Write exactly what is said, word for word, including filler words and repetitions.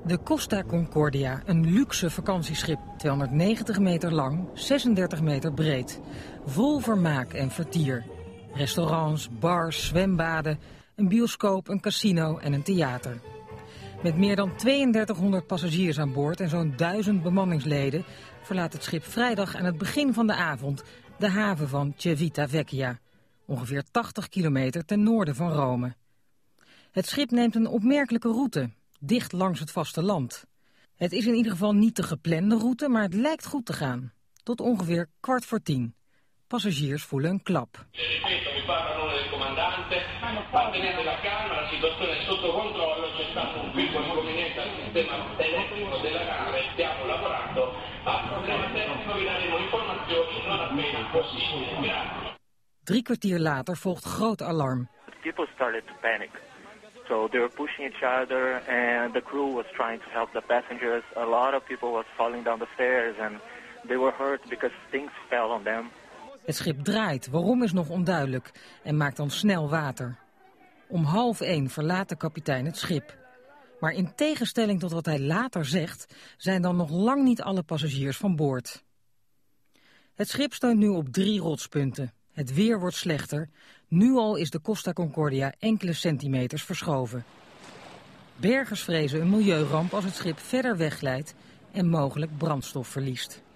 De Costa Concordia, een luxe vakantieschip, tweehonderdnegentig meter lang, zesendertig meter breed. Vol vermaak en vertier. Restaurants, bars, zwembaden, een bioscoop, een casino en een theater. Met meer dan tweeëndertighonderd passagiers aan boord en zo'n duizend bemanningsleden verlaat het schip vrijdag aan het begin van de avond de haven van Civitavecchia, ongeveer tachtig kilometer ten noorden van Rome. Het schip neemt een opmerkelijke route, dicht langs het vasteland. Het is in ieder geval niet de geplande route, maar het lijkt goed te gaan. Tot ongeveer kwart voor tien. Passagiers voelen een klap. Drie kwartier later volgt groot alarm. People started to panic. So they were pushing each other and the crew was trying to help the passengers. A lot of people was falling down the stairs and they were hurt because things fell on them. Het schip draait, waarom is nog onduidelijk, en maakt dan snel water. Om half één verlaat de kapitein het schip. Maar in tegenstelling tot wat hij later zegt, zijn dan nog lang niet alle passagiers van boord. Het schip steunt nu op drie rotspunten. Het weer wordt slechter. Nu al is de Costa Concordia enkele centimeters verschoven. Bergers vrezen een milieuramp als het schip verder wegglijdt en mogelijk brandstof verliest.